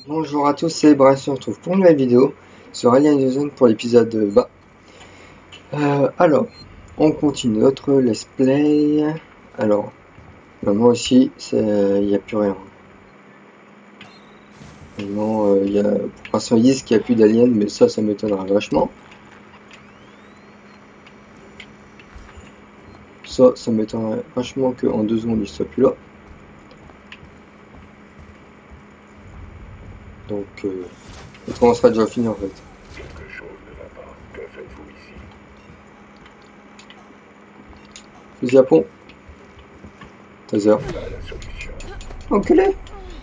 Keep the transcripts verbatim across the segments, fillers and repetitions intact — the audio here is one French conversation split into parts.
Bonjour à tous, c'est Brad, on se retrouve pour une nouvelle vidéo sur Alien Isolation pour l'épisode vingt. Euh, alors, on continue notre let's play. Alors, moi aussi, il n'y a plus rien. Maintenant, il euh, y a, pour l'instant, ils disent qu'il n'y a plus d'aliens, mais ça, ça m'étonnera vachement. Ça, ça m'étonnerait vachement qu'en deux secondes, ils ne soient plus là. Donc, euh, on sera déjà fini en fait. Quelque chose ne va pas. Que faites-vous ici? Fusil à pompe. Taser. Pas la solution. Enculé.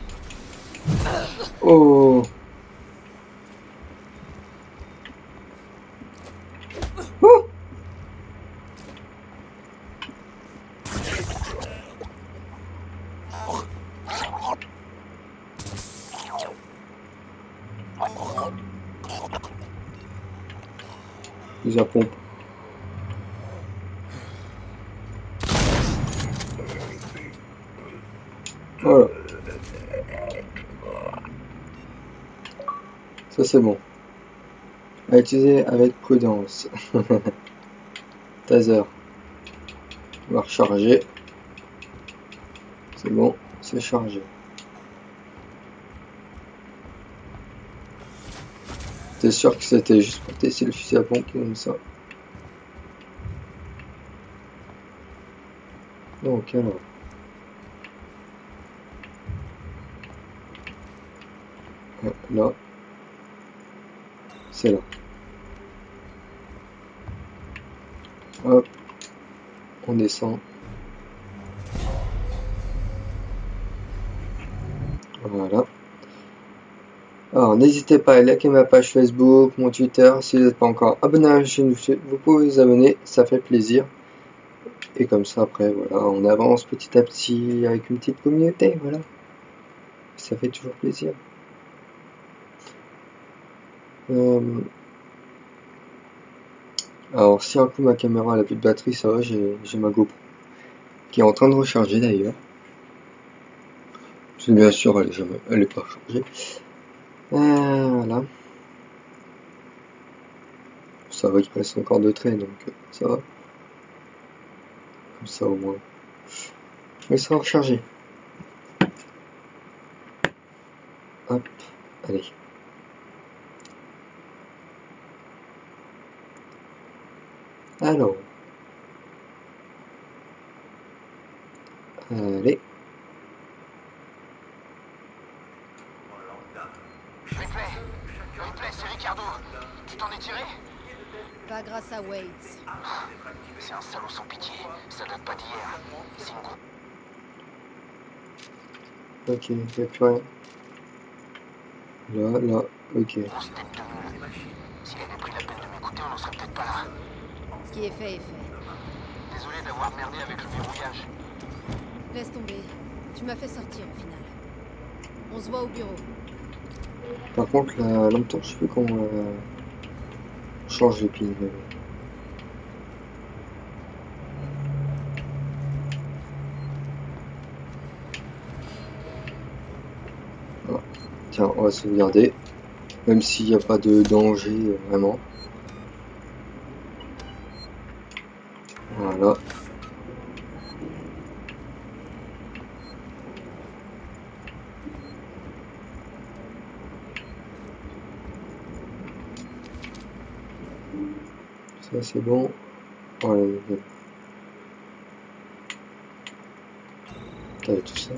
Oh. Oh. Fusil à pompe. Voilà. Ça c'est bon. À utiliser avec prudence. Taser. On va recharger. C'est bon, c'est chargé. T'es sûr que c'était juste pour tester le fusil à pompe qui donne ça? Donc alors. Là. C'est là. Hop. On descend. Voilà. Alors, n'hésitez pas à liker ma page Facebook, mon Twitter. Si vous n'êtes pas encore abonné à la chaîne, vous pouvez vous abonner, ça fait plaisir. Et comme ça, après, voilà, on avance petit à petit avec une petite communauté, voilà. Ça fait toujours plaisir. Euh... Alors, si un coup ma caméra elle a plus de batterie, ça va, j'ai ma GoPro qui est en train de recharger d'ailleurs. C'est bien sûr, elle est jamais, elle est pas rechargée. Euh, voilà. Ça va, il reste encore deux traits, donc ça va. Comme ça au moins. Elle sera rechargée. Hop, allez. Alors. Allez. Ripley, Ripley, c'est Ricardo. Tu t'en es tiré? Pas grâce à Waits. C'est un salaud sans pitié. Ça date pas d'hier. C'est une groupe. Ok, il n'y a plus rien. Là, là, ok. Grosse tête de mule. S'il avait pris la peine de m'écouter, on n'en serait peut-être pas là. Ce qui est fait est fait. Désolé d'avoir merdé avec le verrouillage. Laisse tomber. Tu m'as fait sortir au final. On se voit au bureau. Par contre, la lampe torche, je sais qu'on euh, change les piles. Mais... Ah. Tiens, on va sauvegarder. Même s'il n'y a pas de danger, euh, vraiment. Voilà. Ça c'est bon. Voilà. T'as tout ça.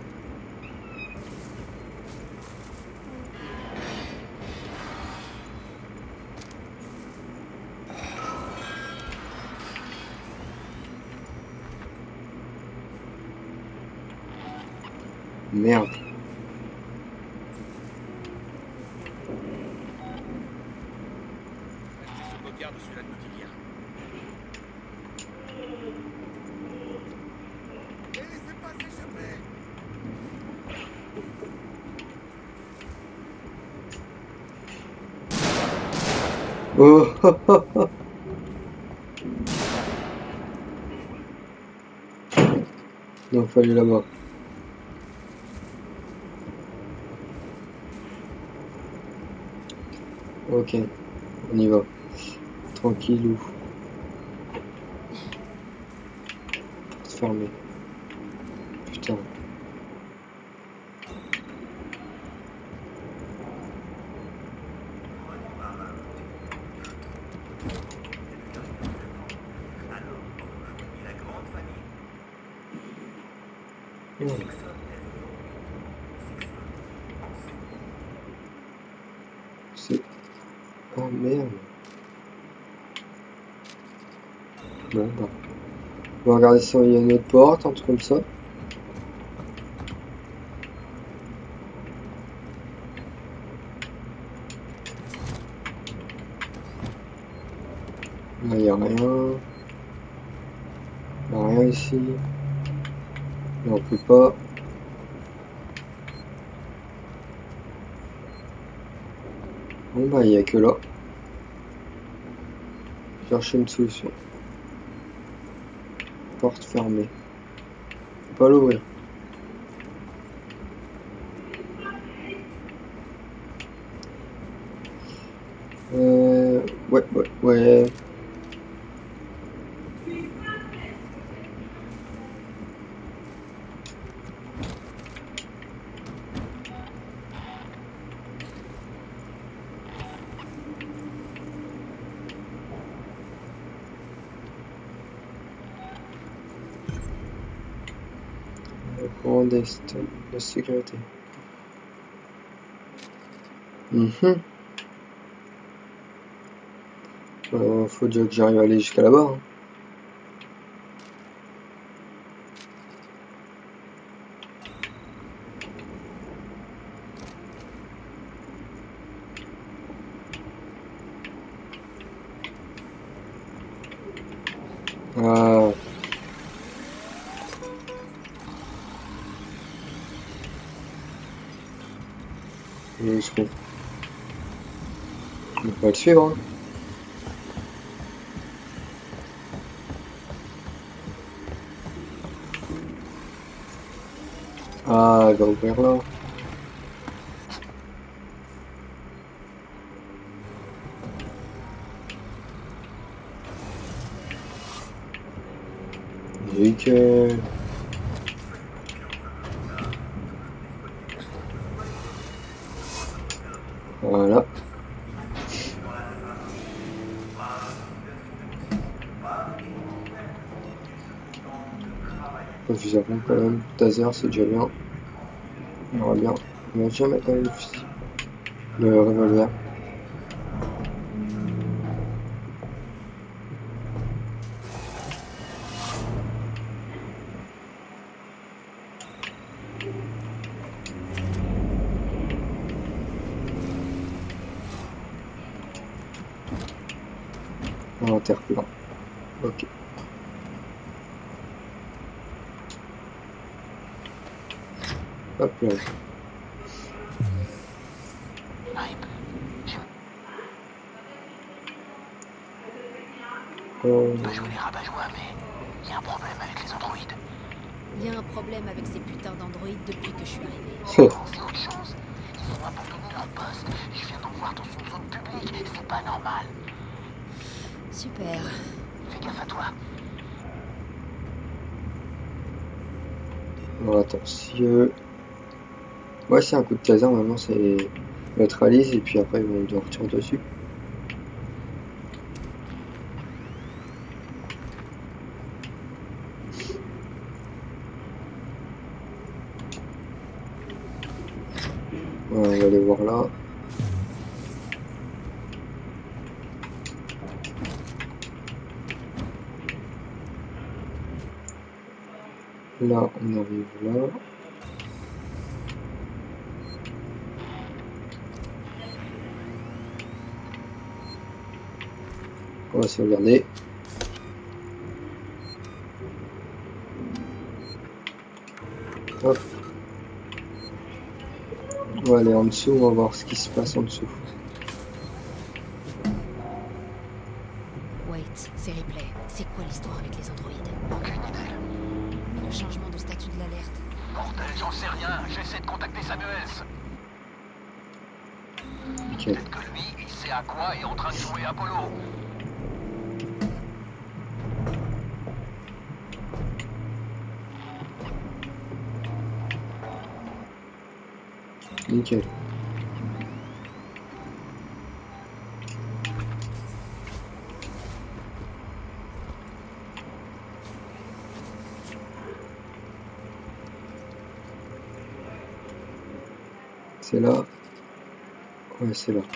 Merde. Sauvegarde celui-là de quotidien. Et laissez pas s'échapper. Oh. Donc fallait là-bas. Ok, on y va. Tranquillou. Porte fermée. Putain. Oh. C'est... Oh merde. Bon bah. On va regarder si il y a une autre porte, un truc comme ça. Là il n'y a rien. Il n'y a rien ici. Et on peut pas. Bon bah il n'y a que là. Chercher une solution. Porte fermée. Faut pas l'ouvrir. Euh... Ouais, ouais, ouais. Grand est de sécurité. Mm-hmm. Euh, faut déjà que j'arrive à aller jusqu'à là-bas. Hein. Ah. Et je peux... On va le suivre. Hein. Ah, elle va ouvrir là. Nickel. Voilà. Le fusil à pompe quand même. Taser, c'est déjà bien. On verra bien. On va déjà mettre quand même le fusil. Le revolver. Un terre-plein. Ok. Hop là. On peut jouer les rabat-joie, mais il y a un problème avec les androïdes. Il y a un problème avec ces putains d'androïdes depuis que je suis arrivé. C'est autre chose. Ils ont abandonné leur poste. Je viens d'en voir dans une zone publique. C'est pas normal. Super. Fais gaffe à toi. Bon, attends, si euh... ouais, c'est un coup de taser, maintenant c'est neutralise et puis après on doit retirer dessus. Ouais, on va aller voir là. Là, on arrive là. On va sauvegarder. Hop. On va aller en dessous, on va voir ce qui se passe en dessous. Wait, c'est Ripley. C'est quoi l'histoire avec les androïdes? Aucune idée. Le changement de statut de l'alerte. Bordel, j'en sais rien. J'essaie de contacter Samuels. Nickel. Peut-être que lui, il sait à quoi est en train de jouer Apollo. Nickel. C'est là. Ouais, c'est là.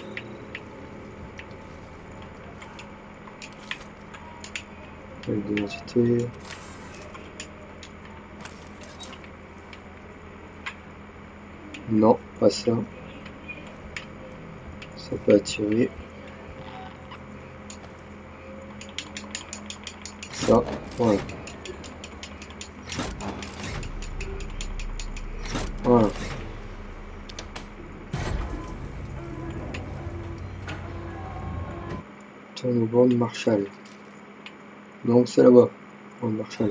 Avec d'identité. Non, pas ça. Ça peut attirer. Ça, voilà. Voilà. Tourne au bord de Marshall. Donc c'est là-bas, bord de Marshall.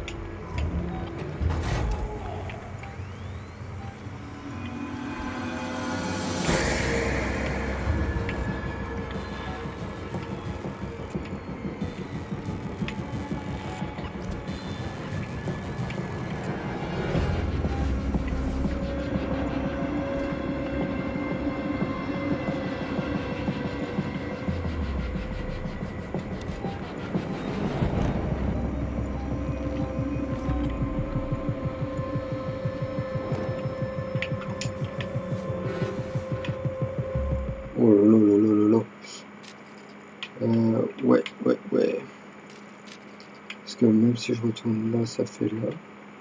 Oh là là là là là. Euh, ouais, ouais, ouais. Parce que même si je retourne là, ça fait là.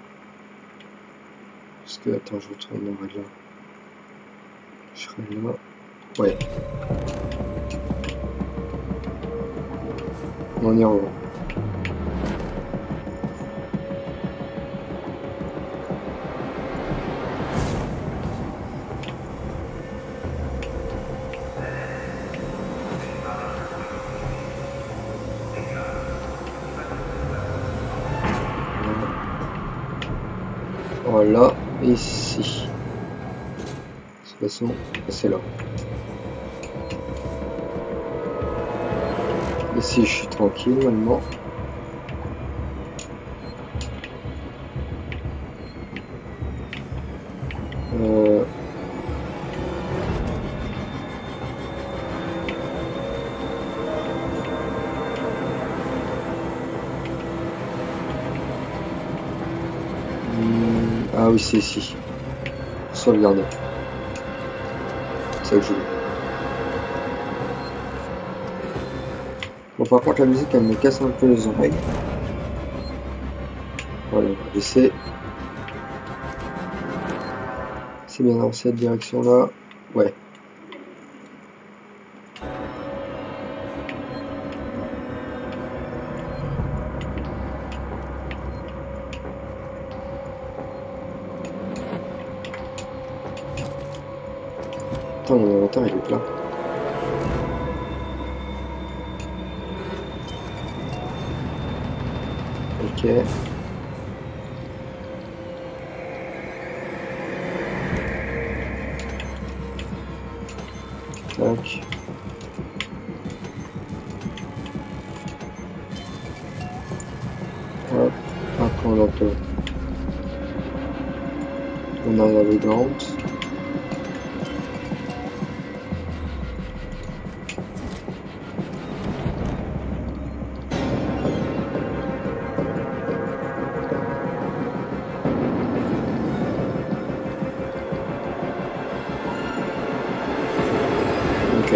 Parce que, attends, je retournerai là. Je serai là. Ouais. On y revient. Voilà, ici. De toute façon, c'est là. Ici, je suis tranquille maintenant. Euh... Hmm, ah oui, c'est ici. Sauvegarder. C'est ça que je voulais. Bon, par contre, la musique, elle me casse un peu les oreilles. Voilà, on va baisser. C'est bien dans cette direction-là. Ouais. Attends, mon inventaire, il est plein. Ok. Tac. Hop. Après on a peut. On a la navigante. Ok.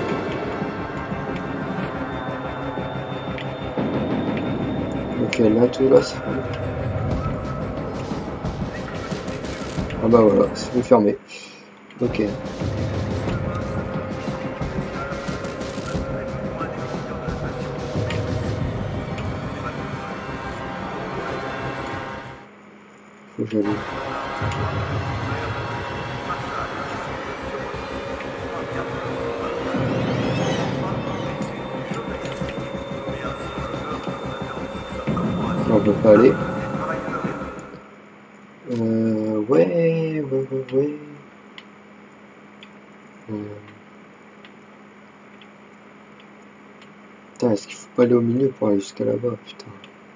Ok, là tout là c'est... Ah bah voilà, c'est fermé. Ok. Faut que j'allume. Là, on peut pas aller. Euh, ouais, ouais, ouais, ouais. Euh, Parce qu'il faut pas aller au milieu pour aller jusqu'à là-bas, putain.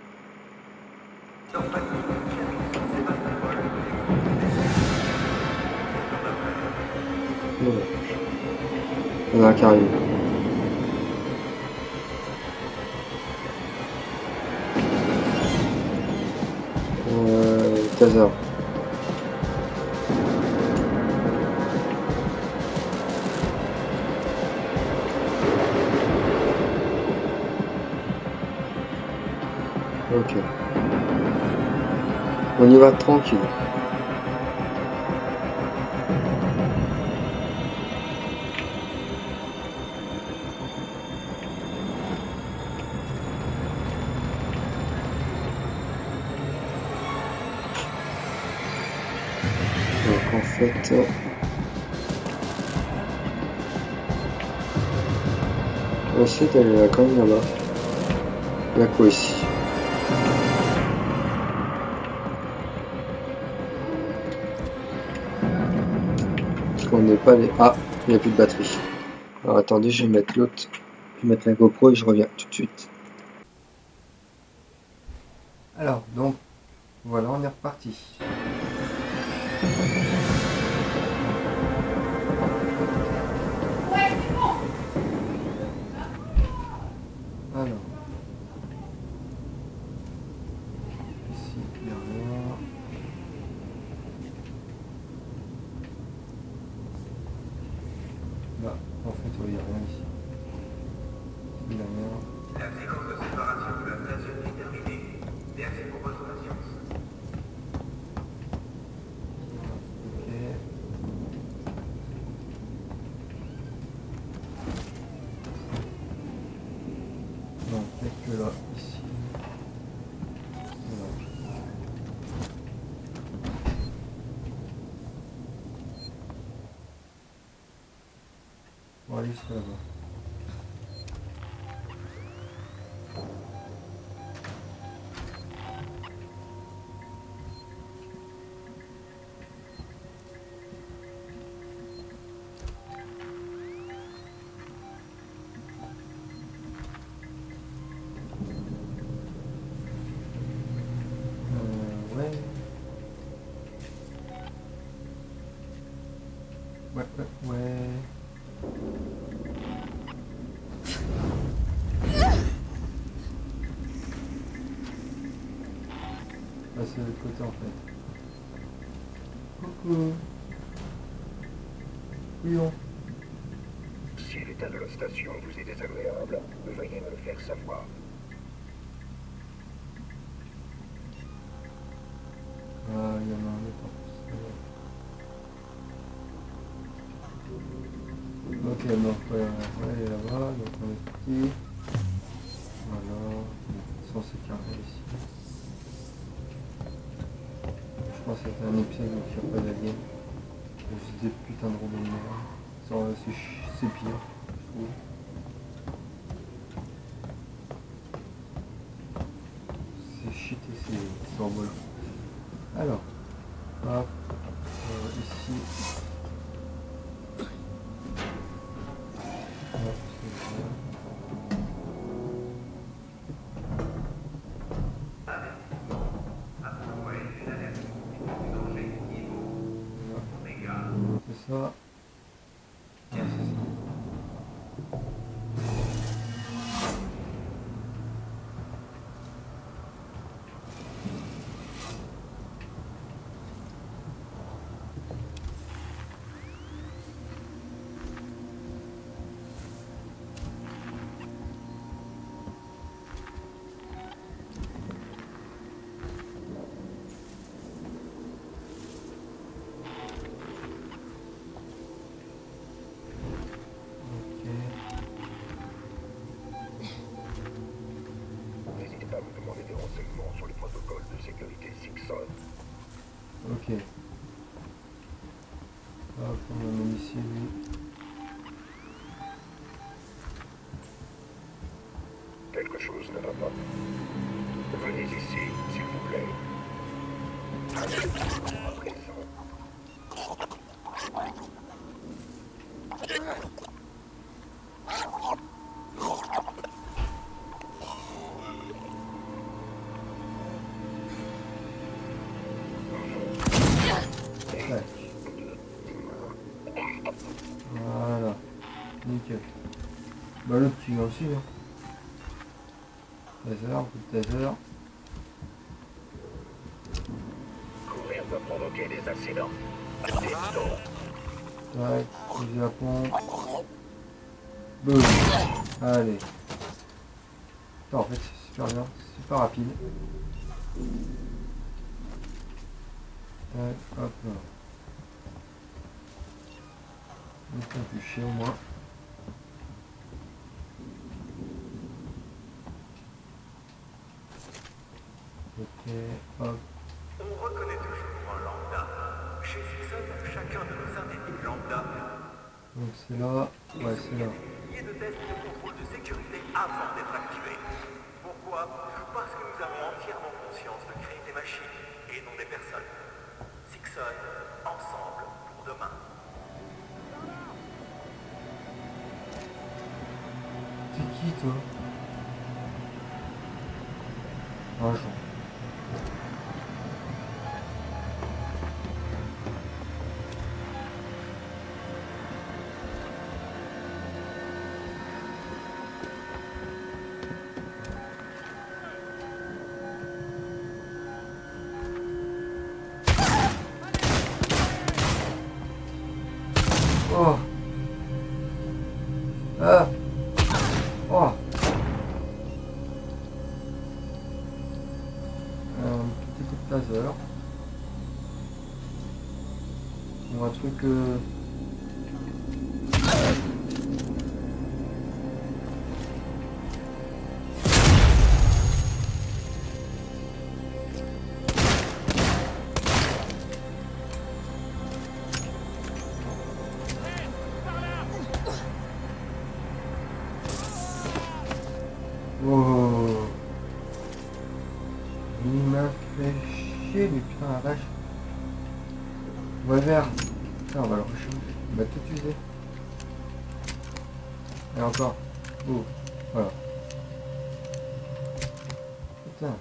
Non. Il y en a un qui arrive. Euh, Taser. Ok. On y va tranquille. Donc en fait... On va essayer d'aller là, quand même là-bas. Il y a quoi ici? On n'est pas les... Ah, il n'y a plus de batterie. Alors attendez, je vais mettre l'autre. Je vais mettre la GoPro et je reviens tout de suite. Alors, donc, voilà, on est reparti. Alors. Ici, il n'y a rien. Là, en fait, il n'y a rien ici. Il n'y a rien. La séquence de séparation de la station est terminée. Merci pour votre patience. Ok. Non, peut-être que là, ici. Voilà. On va aller jusqu'à là-bas. Euh, ouais. Ouais, ouais, ouais. Ah, c'est de l'autre côté en fait. Coucou. Couillon. Si l'état de la station vous est désagréable, veuillez me le faire savoir. Ah, il y en a un autre en plus. Ok, donc ouais, on va aller là-bas, donc on est parti. Voilà, sans se carrer ici. Je pense que c'était un épisode où il n'y a pas d'alien. Juste des putains de robots de merde. Ça, c'est ch- c'est pire, je trouve. C'est shit et c'est c'est robots. Alors, hop, euh, ici. Hop, c'est ça. C'est ça. Ouais, c'est ça. N'hésitez pas à me demander des renseignements sur les protocoles de sécurité Simpson. Ok. Hop, on va mettre ici lui. Quelque chose ne va pas. Venez ici, s'il vous plaît. À présent. Bah le petit aussi. Hein. Taser, un coup de taser. Courir peut provoquer des accidents. Attention. Tac, fusil à pompe. Boum. Allez. Putain, en fait c'est super bien, c'est super rapide. Tac, hop là. Ne font plus chier au moins. Ok, hop. On reconnaît toujours un lambda. Chez Simpson, chacun de nos synthétiques lambda Donc c'est là, ouais c'est là. milliers de tests de contrôle de sécurité avant d'être activés. Pourquoi? Parce que nous avons entièrement conscience de créer des machines et non des personnes. Simpson, ensemble pour demain. T'es qui toi? Un jour. Oh. Ah. Oh. Un petit coup de taser. Ou un truc euh... Oh. Il m'a fait chier, mais putain la vache. Ouais vert. Putain, on va le recharger. Il va tout user. Et encore. Oh. Voilà. Putain.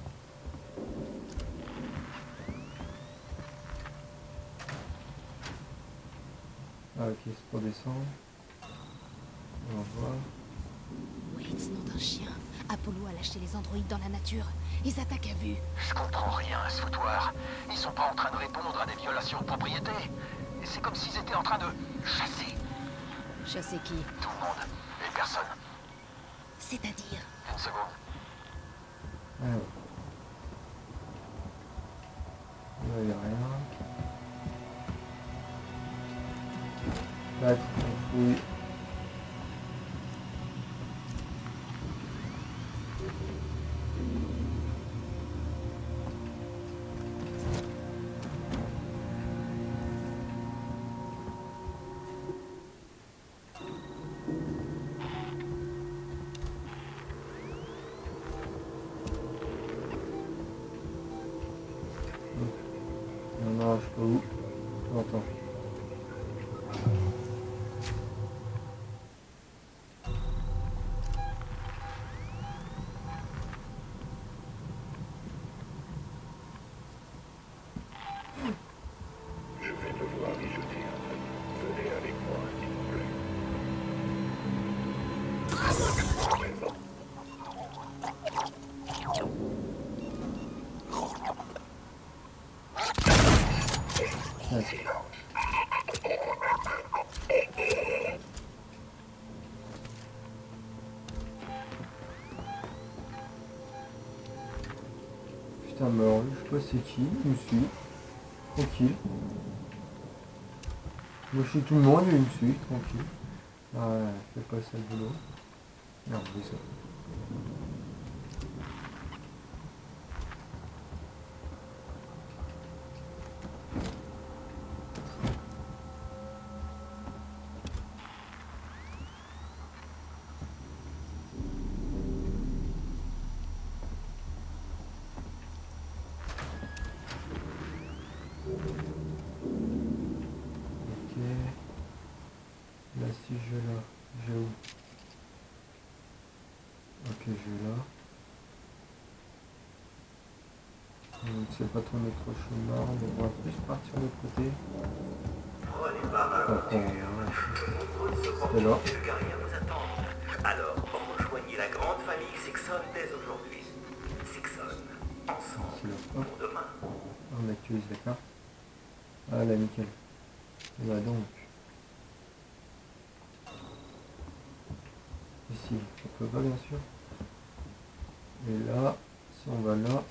Ah ok, c'est pour descendre. On va voir. Wait, nom d'un chien. Apollo a lâché les androïdes dans la nature. Ils attaquent à vue. Je comprends rien à ce foutoir. Ils sont pas en train de répondre à des violations de propriété. C'est comme s'ils étaient en train de chasser Chasser qui? tout le monde et personne. C'est-à-dire? Une seconde. Ah ouais. Là, il n'y a rien. Là, on fouille. Non, je sais pas où. Attends. Je vais devoir y jeter un œil. Venez avec moi, s'il vous plaît. Présent. Ouais. Putain, mais alors, je sais pas c'est qui, il me suit. Tranquille. Moi je suis tout le monde, il me suit, tranquille. Ah ouais, fais pas ça le boulot. Non, je ça. Ok. Là si je vais là, j'ai où? Ok, je vais là. Donc c'est pas trop notre chemin, donc on va plus partir de l'autre côté. Prenez part à Enfin, l'aventure. on- De nombreuses C'était là. opportunités de carrière vous attendent. Alors, rejoignez la grande famille Sixon dès aujourd'hui. Sixon, ensemble, pour demain. On actualise la carte. Ah là, nickel. Et bah donc. Ici, on peut pas bien sûr. Et là, si on va là,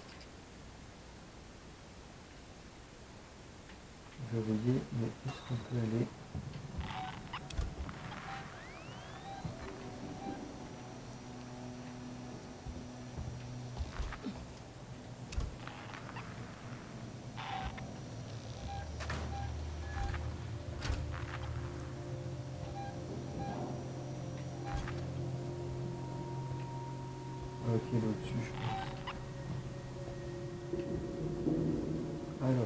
verrouiller, mais est-ce qu'on peut aller? Ok, là-dessus, je pense. Alors,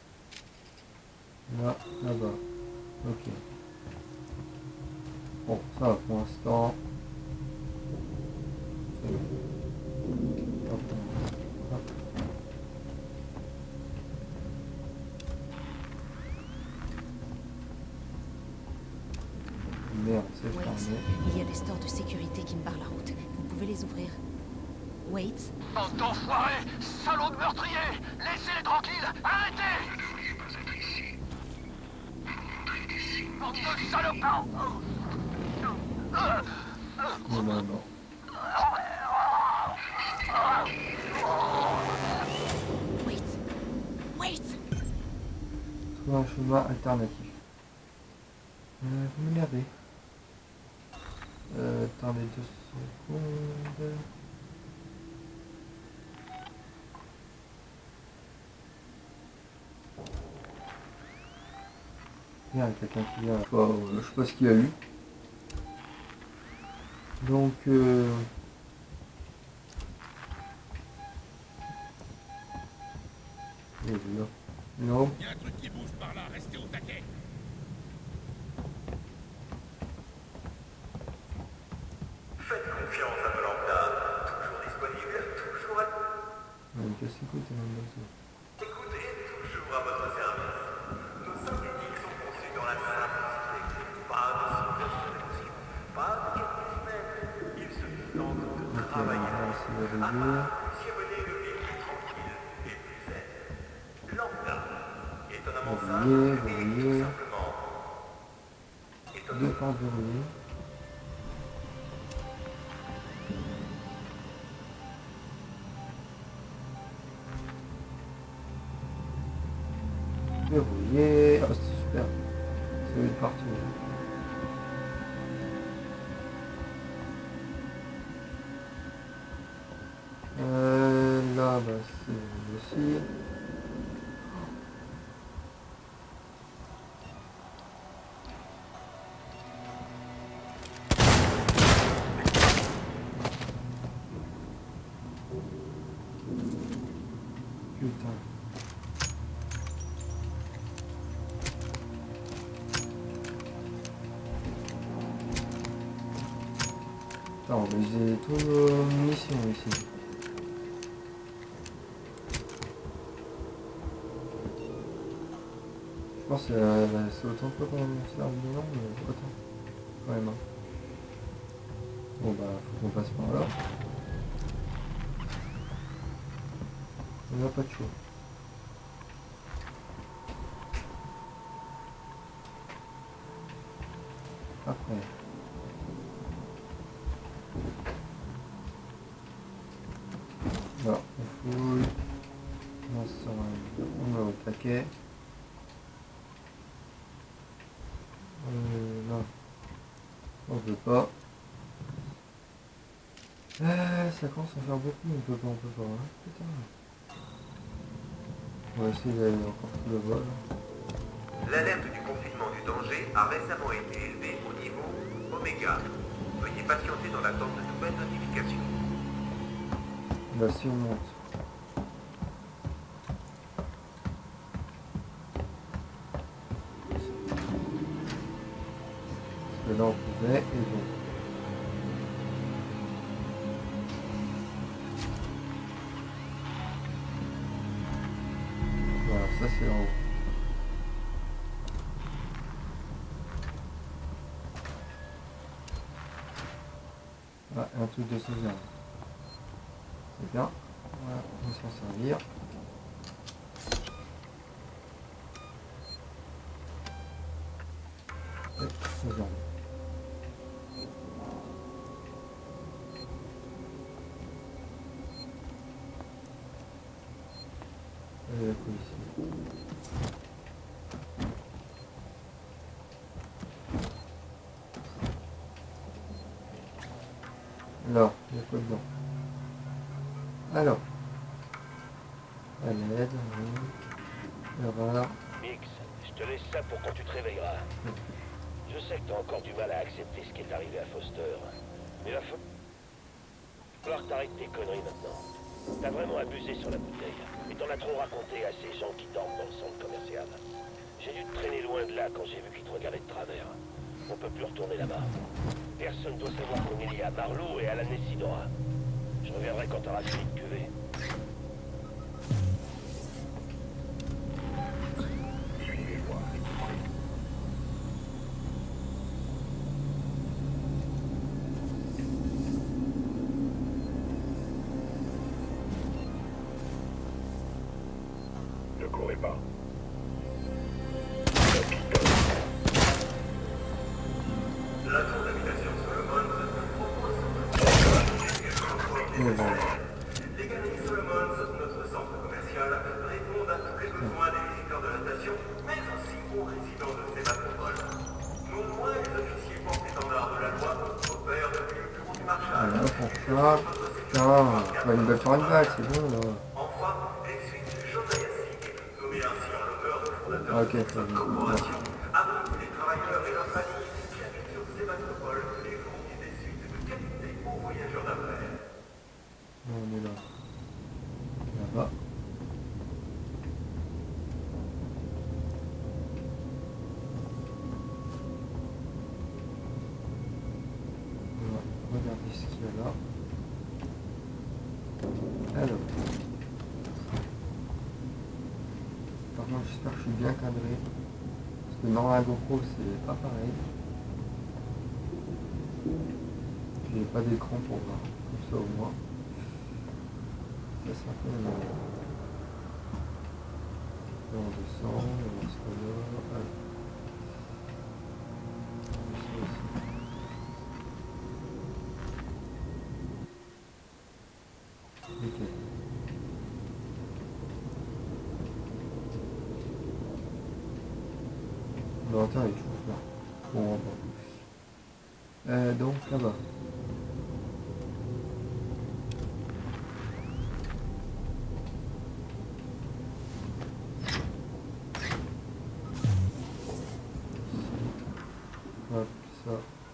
là, là-bas. Ok. Bon, ça va pour l'instant. C'est bon. Hop, hop. Merde, c'est Wait, fermé. il y a des stores de sécurité qui me barrent la route. Vous pouvez les ouvrir. Wait. Bande d'enfoirés! Salauds de meurtriers! Laissez-les tranquilles! Arrêtez! Vous ne devriez pas être ici. Entrez d'ici. Bande de salopards! Non, non, non. Wait. Wait. Trouver un chemin alternatif. Euh, vous m'énervez. Euh, attendez deux secondes. Il y a quelqu'un qui vient. Enfin, euh, je sais pas ce qu'il a eu. Donc, euh... il est là. Non. Il y a un truc qui bouge par là, restez au taquet. Faites confiance à Lambda. Toujours disponible, toujours à... Ouais, qu'est-ce que c'est même là, ça? Écoutez, toujours à votre service. Nos synthétiques sont conçus dans la simplicité. Pas de sous-version, pas de quelques semaines. Il suffit donc de Ok, on travailler. va essayer de Afin réduire. que vous puissiez mener une vie plus tranquille et plus zen. Lambda, étonnamment simple Verrouiller, et tout verrouiller. simplement étonnant. Deux pans verrouillés. Verrouillé. Ah, c'est super. Ça va être partout. Euh, là, bah, c'est aussi. Putain. Attends, on va utiliser toutes nos munitions ici. Je pense que euh, c'est autant de fois qu'on se sert de non, mais autant. Quand même. Hein. Bon bah, faut qu'on passe par là. On n'a pas de choix. Après. Voilà, on fouille. On sort un... On va au taquet. Euh, là. On peut pas. Euh, ça commence à faire beaucoup, on peut pas, on peut pas. Hein. Putain. On va essayer d'aller encore tout le vol. L'alerte du confinement du danger a récemment été élevée au niveau Oméga. Veuillez patienter dans l'attente de nouvelles notifications. Là, si on monte. Parce que là, on pouvait, et bon. Voilà, ça c'est en haut. truc de sauvegarde. C'est bien. Voilà, on va s'en servir. Et sauvegarde. Et la police. Alors, il y a quoi dedans? Alors, à l'aide, oui, le rare. Mix, je te laisse ça pour quand tu te réveilleras. Je sais que t'as encore du mal à accepter ce qui est arrivé à Foster. Mais il va falloir que t'arrêtes tes conneries maintenant. T'as vraiment abusé sur la bouteille. Et t'en as trop raconté à ces gens qui dorment dans le centre commercial. J'ai dû te traîner loin de là quand j'ai vu qu'ils te regardaient de travers. On peut plus retourner là-bas. Personne doit savoir qu'on est lié à Marlowe et à la Nessidora. Je reviendrai quand t'auras fini de cuver. Suivez-moi. Ne courez pas. La contamination Solomon propose Et voilà. les galeries Solomon, notre centre commercial, répondent à tous les besoins des visiteurs de la station, mais aussi aux résidents de ces métropoles. Non moins les officiers porte-étendards de la loi opèrent depuis le bureau du Marshal. Voilà pour ça. Putain, on va nous faire une vague, c'est bon là. Enfin, les suites Josiah nommé ainsi en l'honneur du fondateur Ok, de très cette bien. corporation, abondent les travailleurs et leurs familles qui habitent sur ces métropoles et fournissent des suites de qualité aux voyageurs d'affaires. On est là. Là-bas. On va regarder ce qu'il y a là. Alors. Par contre, j'espère que je suis bien cadré. Parce que dans la GoPro, c'est pas pareil. J'ai pas d'écran pour voir. Comme ça au moins. Ça, c'est un peu le... Là, on descend, on va se revoir. Allez. On descend ici. Ok. L'inventaire est toujours là. Bon, on va voir. Euh, donc là-bas. Hop, ça.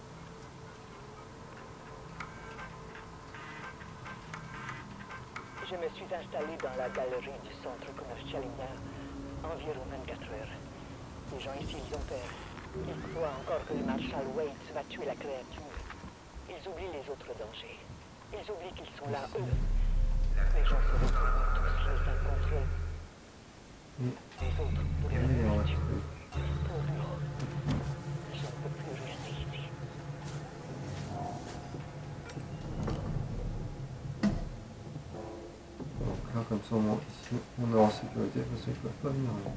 Je me suis installé dans la galerie du centre commercial il y a environ vingt-quatre heures. Les gens ici, ils ont peur. Ils croient encore que le Marshal Waits va tuer la créature. Ils oublient les autres dangers. Ils oublient qu'ils sont là, eux. Les gens se retrouvent tous les uns contre eux. Les autres pour Et la on va créature. trouver. Pour lui. Je ne peux plus rester ici. Donc là, comme ça, au moins, ici, on est en sécurité parce qu'ils ne peuvent pas venir là.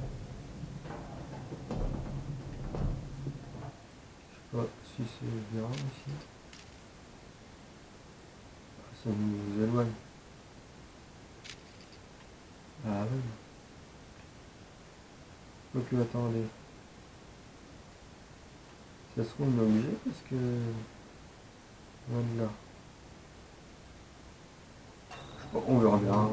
Je sais pas si c'est bien ici. Ça nous éloigne. Ah oui. Ok, attendez. Ça se trouve, on est obligé parce que... Voilà. Bon, on verra bien.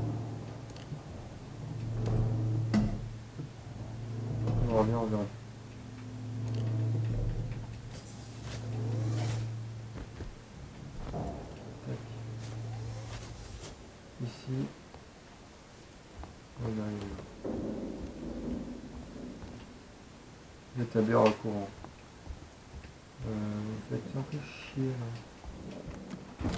On verra bien, on verra bien. Tac. Ici. On arrive là. L'établir au courant. Euh, vous faites un peu chier là.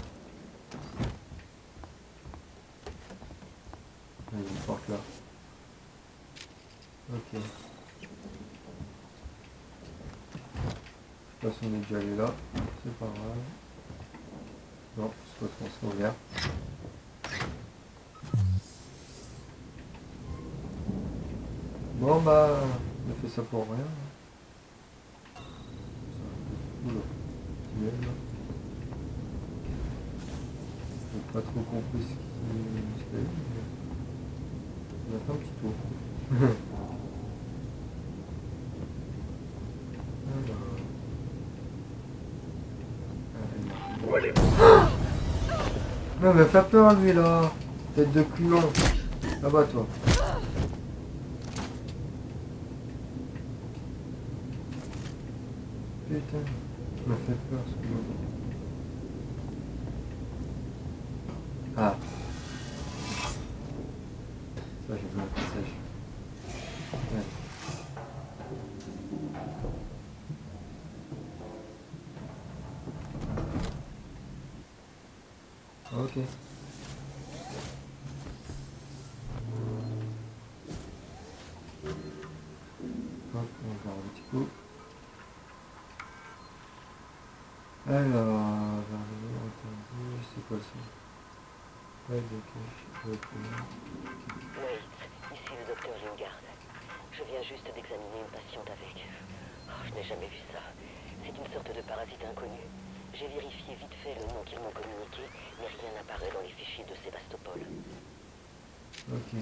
Il y a une porte là. Ok. De toute façon on est déjà allé là. C'est pas grave. Non, ce qu'on s'est ouvert. Bon bah, on a fait ça pour rien. Oula, tu es là. J'ai pas trop compris ce qu'il y a eu, mais on a fait un petit tour. Où allez Non mais fais peur lui là. Tête de culon. Là-bas toi. Putain, ça m'a fait peur ce coup. Ah. Ça j'ai vu un passage. Ouais. Ok. Hop, on va voir un petit coup. Alors, entendu, c'est quoi ça? Pas de cache, ok. Wait, ici le docteur Lingard. Je viens juste d'examiner une patiente avec. Oh, je n'ai jamais vu ça. C'est une sorte de parasite inconnu. J'ai vérifié vite fait le nom qu'ils m'ont communiqué, mais rien n'apparaît dans les fichiers de Sébastopol. Ok.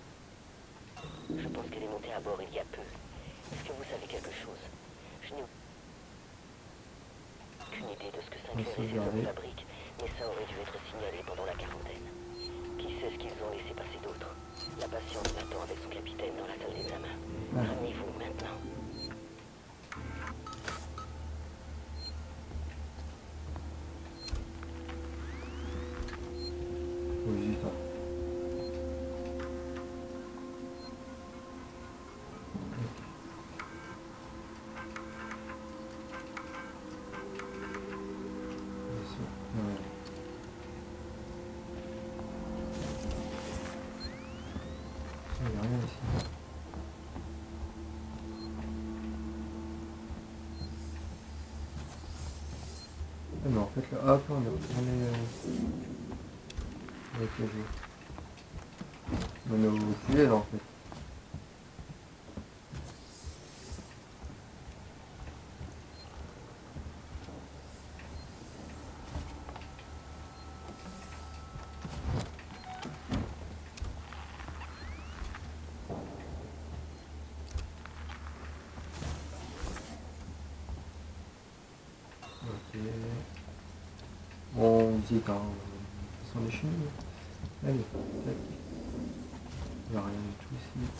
Je pense qu'elle est montée à bord il y a peu. Est-ce que vous savez quelque chose? Je n'ai aucune idée de ce que Sinclair et ses hommes fabriquent, mais ça aurait dû être signalé pendant la quarantaine. Qui sait ce qu'ils ont laissé passer d'autre? La patiente m'attend avec son capitaine dans la salle d'examen. Ah. Ramenez-vous maintenant. Oui, j'y pas. Il n'y a rien ici. Ah mais en fait là, hop, on est retourné euh, avec le jeu. On est au filet là en fait. Ok. On dit quand ce sont les chiens. Allez, tac. Il n'y a rien du tout ici.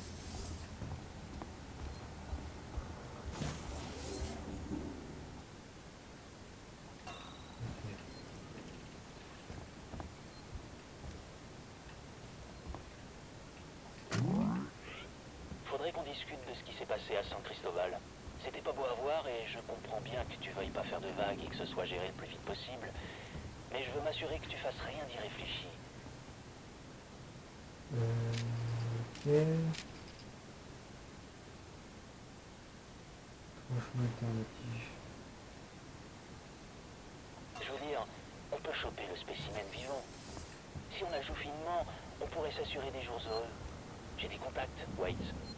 Faudrait qu'on discute de ce qui s'est passé à San Cristobal. C'était pas beau à voir et je comprends bien que tu veuilles pas faire de vagues et que ce soit géré le plus vite possible. Mais je veux m'assurer que tu fasses rien d'irréfléchi. Euh, ok. Franchement alternatif. Je veux dire, on peut choper le spécimen vivant. Si on la joue finement, on pourrait s'assurer des jours heureux. J'ai des contacts, Waits.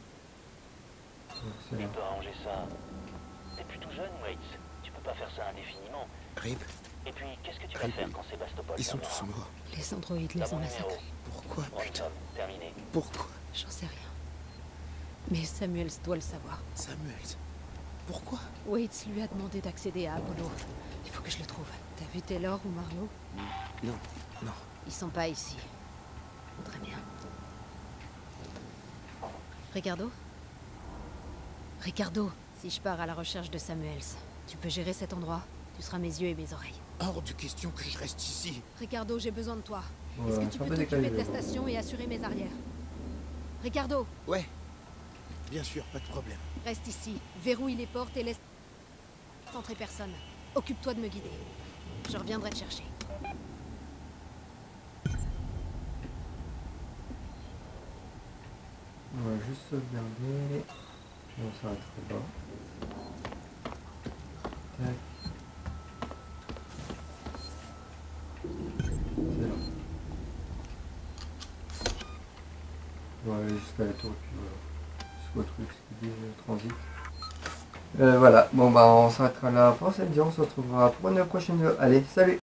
C'est Tu là. peux arranger ça. T'es plutôt jeune, Waits. Tu peux pas faire ça indéfiniment. Rip, Et puis, qu'est-ce que tu vas faire quand Sébastopol ils sont viendra? tous morts. Les androïdes T'as les ont mon numéro. massacrés. Pourquoi, putain? Ransom, terminé. Pourquoi? J'en sais rien. Mais Samuels doit le savoir. Samuels. Pourquoi? Waits lui a demandé d'accéder à Apollo. Il faut que je le trouve. T'as vu Taylor ou Marlowe? Non, non. Ils sont pas ici. Très bien. Ricardo? Ricardo, si je pars à la recherche de Samuels, tu peux gérer cet endroit? Tu seras mes yeux et mes oreilles. Hors de question que je reste ici. Ricardo, j'ai besoin de toi. Ouais, Est-ce que c'est tu un peux peu t'occuper décalé, de la mais bon. station et assurer mes arrières? Ricardo, Ouais. Bien sûr, pas de problème. reste ici. Verrouille les portes et laisse entrer personne. Occupe-toi de me guider. Je reviendrai te chercher. On va juste sauvegarder. Puis on s'arrête là. Tac. On va aller jusqu'à la tour et puis voilà. C'est quoi le truc, ce qu'ils disent, le transit. Euh, voilà, bon bah on s'arrêtera là pour cette vidéo, on se retrouvera pour une prochaine vidéo. Allez, salut!